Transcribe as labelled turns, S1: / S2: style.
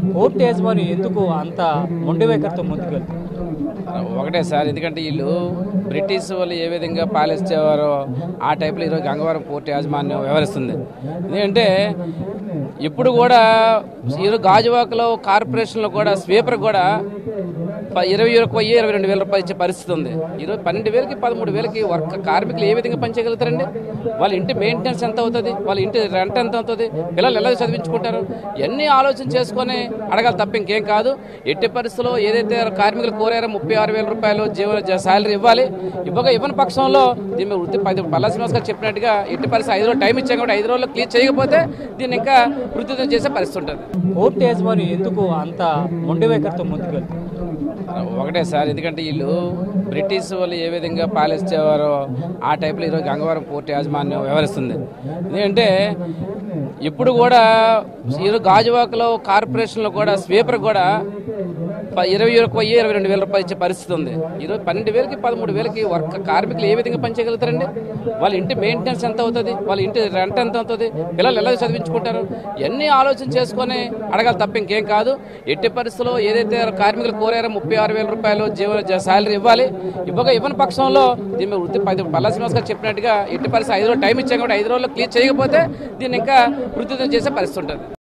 S1: Port యాజమాన్యం ఎందుకు అంత మొండి వైఖరితో ముందుకెళ్తుంది?
S2: ఒకటే సార్, ఎందుకంటే వీళ్ళు బ్రిటిష్ వాళ్ళు ఏ విధంగా పాలించేవారో ఆ టైప్లో ఈరోజు గంగవరం పోర్టు యాజమాన్యం వ్యవహరిస్తుంది. ఎందుకంటే ఇప్పుడు కూడా ఈరోజు గాజువాకలో కార్పొరేషన్లో కూడా స్వీపర్ కూడా 22,000 రూపాయలు ఇచ్చే పరిస్థితి ఉంది. ఈరోజు 12,000కి 13,000కి వర్క్ కార్మికులు ఏ విధంగా పనిచేయగలుగుతారండి? వాళ్ళ ఇంటి మెయింటెనెన్స్ ఎంత అవుతుంది, వాళ్ళ ఇంటి రెంట్ ఎంత అవుతుంది, పిల్లలు ఎలా చదివించుకుంటారు, ఇవన్నీ ఆలోచన చేసుకొని అడగాలి తప్ప ఇంకేం కాదు. ఎట్టి పరిస్థితుల్లో ఏదైతే కార్మికులు కోరారో 36,000 రూపాయలు జీవన శాలరీ ఇవ్వాలి. ఇవ్వని పక్షంలో దీని వృత్తి పల్లా శ్రీనివాస్ గారు చెప్పినట్టుగా ఎట్టి పరిస్థితి 5 రోజులు టైం ఇచ్చాం కాబట్టి 5 రోజుల్లో క్లియర్ చేయకపోతే దీన్ని ఇంకా వృత్తి చేసే పరిస్థితి ఉంటుంది.
S1: పోర్టు యాజమాన్యం ఎందుకు అంత మొండి వైఖరితో ముందుకెళ్తుంది?
S2: ఒకటే సార్, ఎందుకంటే వీళ్ళు బ్రిటిష్ వాళ్ళు ఏ విధంగా పాలించేవారో ఆ టైప్లో ఈరోజు గంగవరం పోర్టు యాజమాన్యం వ్యవహరిస్తుంది. ఎందుకంటే ఇప్పుడు కూడా ఈరోజు గాజువాకలో కార్పొరేషన్లో కూడా స్వీపర్ కూడా 22,000 రూపాయలు ఇచ్చే పరిస్థితి ఉంది. ఈరోజు 12,000కి 13,000కి వర్క్ కార్మికులు ఏ విధంగా పనిచేయగలుగుతారండి? వాళ్ళ ఇంటి మెయింటెనెన్స్ ఎంత అవుతుంది, వాళ్ళ ఇంటి రెంట్ ఎంత అవుతుంది, పిల్లలు ఎలా చదివించుకుంటారు, ఇవన్నీ ఆలోచన చేసుకొని అడగాలి తప్ప ఇంకేం కాదు. ఎట్టి పరిస్థితుల్లో ఏదైతే కార్మికులు కోరారో 36,000 రూపాయలు జీవన శాలరీ ఇవ్వాలి. ఇవ్వని పక్షంలో దీని వృత్తి పల్లా శ్రీనివాస్ గారు చెప్పినట్టుగా ఎట్టి పరిస్థితి 5 రోజులు టైం ఇచ్చాం కాబట్టి 5 రోజుల్లో క్లియర్ చేయకపోతే దీన్ని ఇంకా వృత్తి చేసే పరిస్థితి ఉంటుంది.